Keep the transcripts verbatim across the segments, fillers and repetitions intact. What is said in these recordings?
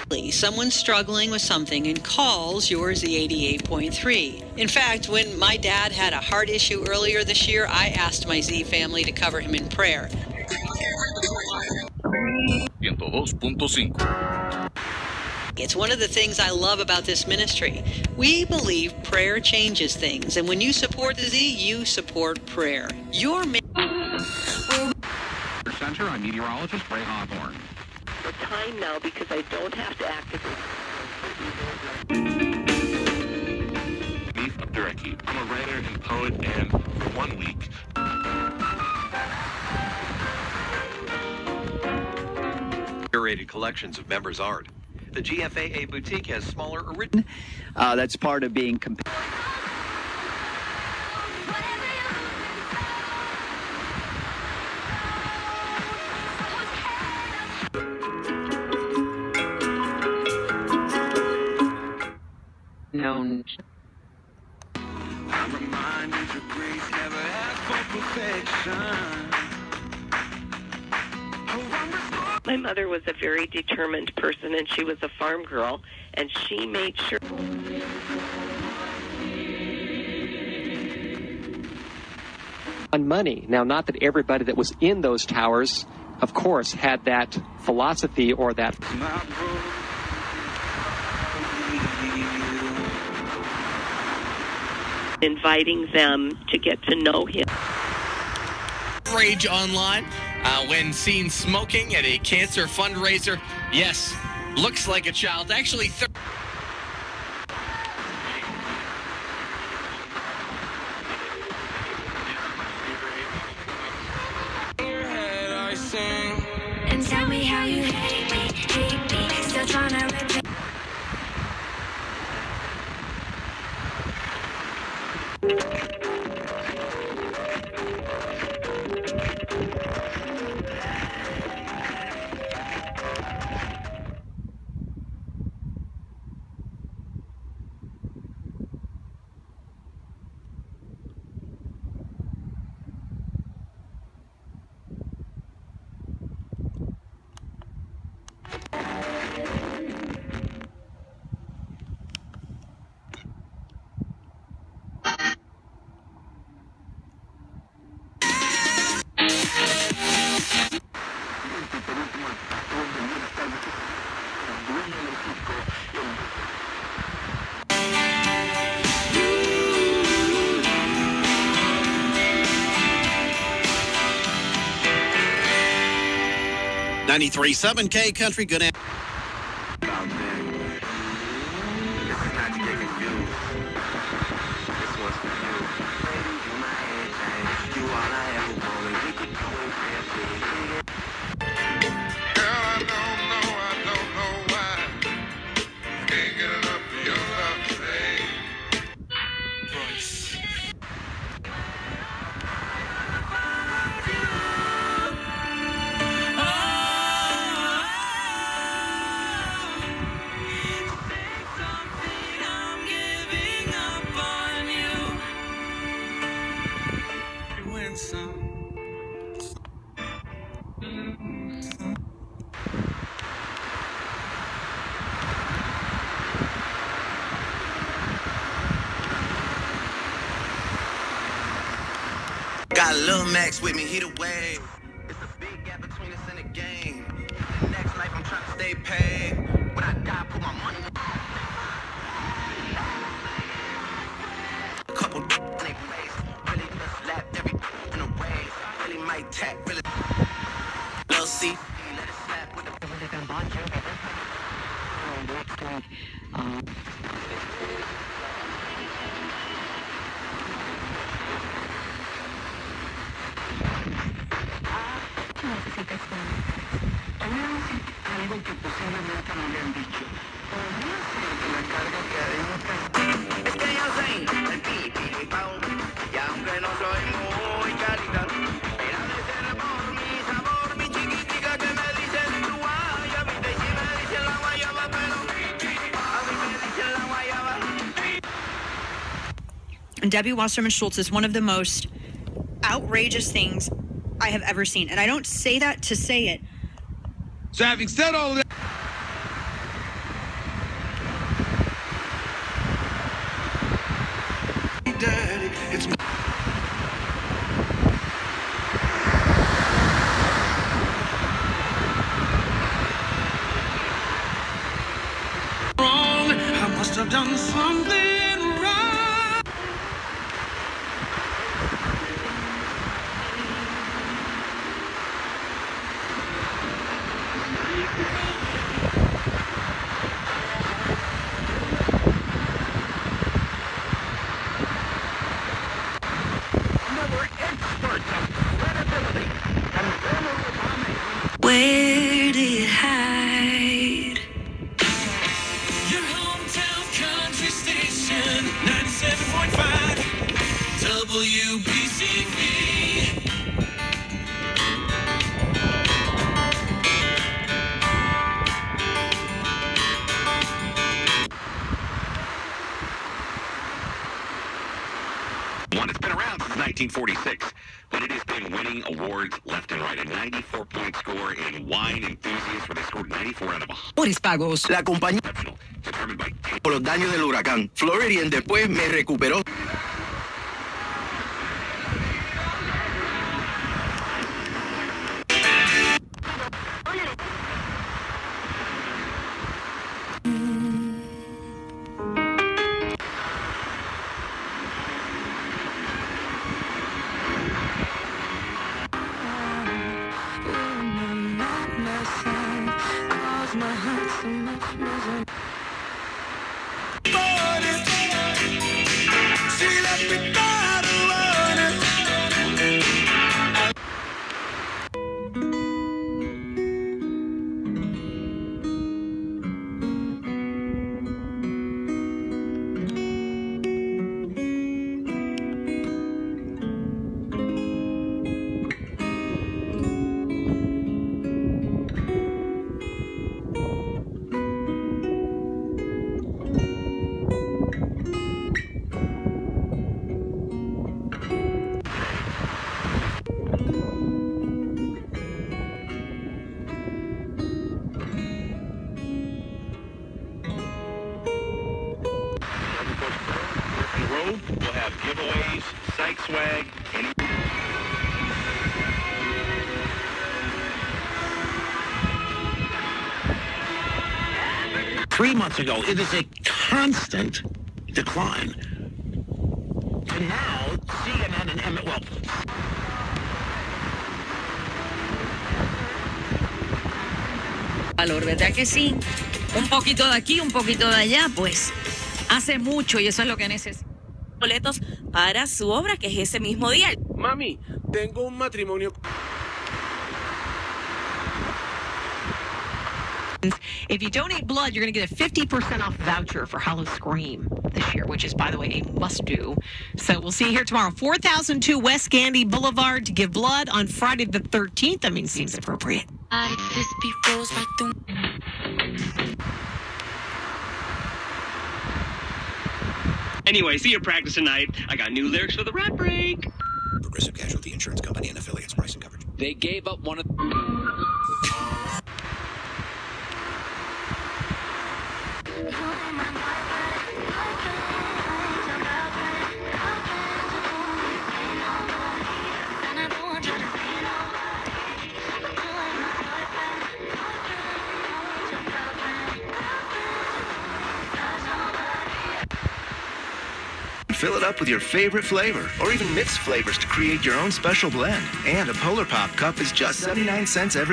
Someone struggling with something and calls your Z eighty-eight point three. In fact, when my dad had a heart issue earlier this year, I asked my Z family to cover him in prayer. one oh two point five. It's one of the things I love about this ministry. We believe prayer changes things, and when you support the Z, you support prayer. Your Center, I'm meteorologist Ray Hawthorne. For time now, because I don't have to actively. Me, Abdurraqib. I'm a writer and poet, and for one week. Curated collections of members' art. The G F A A boutique has smaller original. Uh, that's part of being compared. known. I'm reminded your grace never asked for perfection. My mother was a very determined person, and she was a farm girl, and she made sure. On money. Now, not that everybody that was in those towers, of course, had that philosophy or that. Inviting them to get to know him. Rage online uh, when seen smoking at a cancer fundraiser. Yes, looks like a child. Actually, th- and tell me how you hate me, hate me, still trying to rip it. ninety-three point seven K Country, good afternoon. Got a little Max with me, he the wave. It's a big gap between us and the game. The next life I'm trying to stay paid. When I die, put my money. A couple in their face. Really just slapped every in a race. Really might tap, really. Lil' C, let it slap with the. Um. Algo que posiblemente no le han dicho. Podría ser que la carga que adentro. Es que yo soy el pipi pau. Y aunque no soy muy carita, mira de ser por mi sabor, mi chiquitica que me dicen tu guayaba. Y si me dicen la guayaba, pero a mí me dicen la guayaba. And Debbie Wasserman Schultz is one of the most outrageous things I have ever seen. And I don't say that to say it. So having said all of that, W B C V. One, it's been around since nineteen forty-six, but it has been winning awards left and right. A ninety-four point score in Wine Enthusiast, where they scored ninety-four out of one hundred. Pagos. La compañía Determined by por los daños del huracán Floridian después me recuperó. We'll have giveaways, psych swag, any... Three months ago, it is a constant decline. And now, C N N and M, well... Valor, ¿verdad que sí? Un poquito de aquí, un poquito de allá, pues hace mucho y eso es lo que necesito. Boletos para su obra, que es ese mismo día. Mami, tengo un matrimonio. If you donate blood, you're going to get a fifty percent off voucher for Hollow Scream this year, which is, by the way, a must-do. So we'll see you here tomorrow, four thousand two West Gandy Boulevard, to give blood on Friday the thirteenth. I mean, seems appropriate. Anyway, see your practice tonight. I got new lyrics for the rap break. Progressive Casualty Insurance Company and affiliates. Price and coverage. They gave up one of... Fill it up with your favorite flavor, or even mix flavors to create your own special blend. And a Polar Pop cup is just seventy-nine cents every...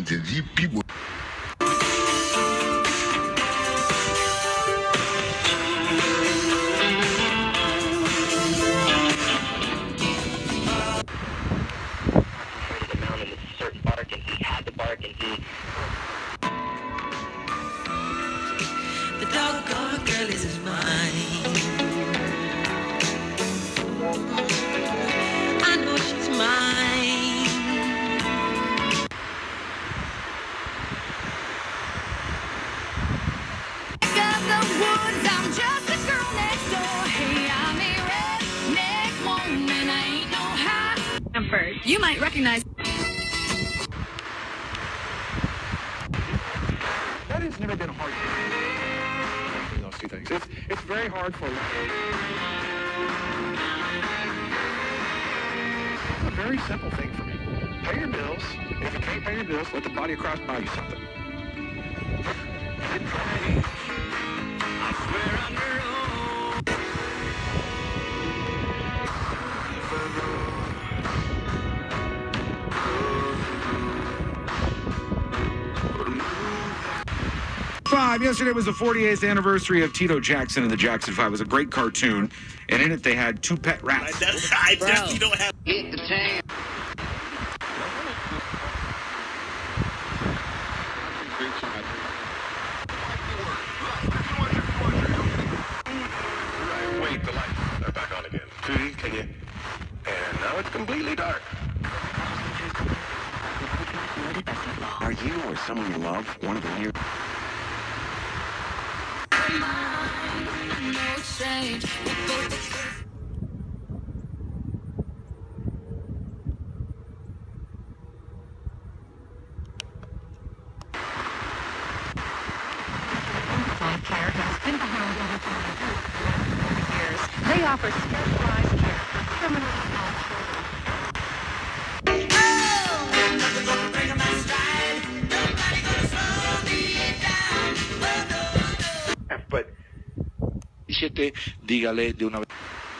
The doggone girl is mine. I know she's mine. Back up the woods, I'm just a girl next door. Hey, I'm a redneck woman, I ain't no high. Comfort. You might recognize. That has never been hard. Those two things. It's, it's very hard for you. It's a very simple thing for me. Pay your bills. If you can't pay your bills, let the body across buy you something. I swear I'm your own. Five. Yesterday was the forty-eighth anniversary of Tito Jackson and the Jackson Five. It was a great cartoon, and in it they had two pet rats. I definitely don't have... Hit the tan. Wait, the lights are back on again. Can you? And now it's completely dark. Are you or someone you love one of the near... Care has been behind over years. They offer specialized care for criminally ill children. Oh, nothing gonna break my stride. Nobody gonna slow me down. Oh, no, no. But siete, dígale de una vez.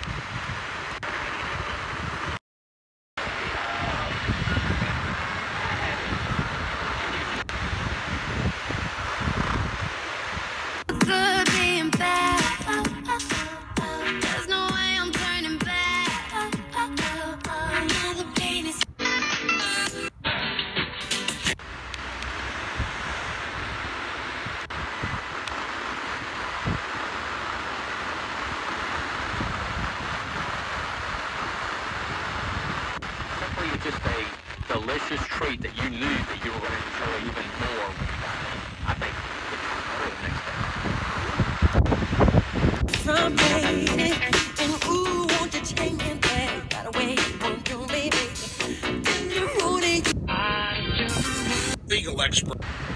Good being bad. There's no way I'm turning back. Now the pain is. Simply just a delicious treat that you knew that you were going to enjoy even more. I think it's From baby, and ooh, won't you take me back? Got away from you, baby. And you want it. Legal expert.